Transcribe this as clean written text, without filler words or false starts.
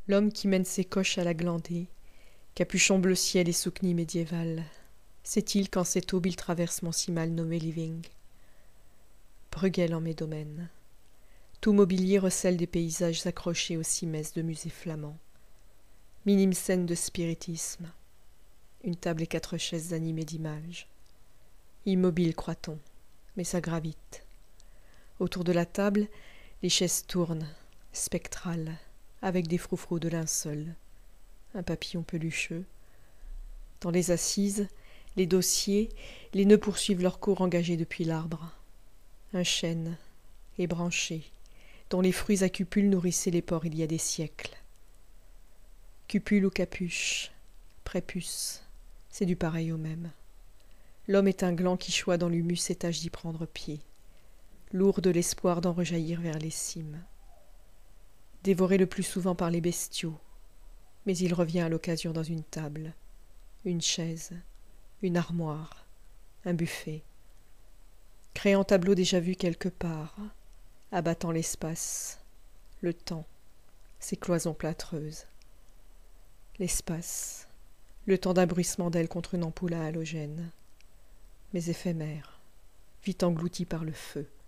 L'homme qui mène ses coches à la glandée, capuchon bleu ciel et souquenille médiévale, sait-il qu'en cette aube il traverse mon si mal nommé living? Bruegel en mes domaines. Tout mobilier recèle des paysages accrochés aux cimaises de musées flamands. Minime scène de spiritisme. Une table et 4 chaises animées d'images. Immobile, croit-on, mais ça gravite. Autour de la table, les chaises tournent, spectrales, avec des froufrous de linceul. Un papillon pelucheux. Dans les assises, les dossiers, les nœuds poursuivent leur cours engagé depuis l'arbre. Un chêne, ébranché, dont les fruits à cupules nourrissaient les porcs il y a des siècles. Cupule ou capuche, prépuce, c'est du pareil au même. L'homme est un gland qui choit dans l'humus et tâche d'y prendre pied, lourd de l'espoir d'en rejaillir vers les cimes. Dévoré le plus souvent par les bestiaux, mais il revient à l'occasion dans une table, une chaise, une armoire, un buffet. Créant tableau déjà vu quelque part, abattant l'espace, le temps, ses cloisons plâtreuses. L'espace, le temps d'un bruissement d'aile contre une ampoule à halogène, mais éphémère, vite englouti par le feu.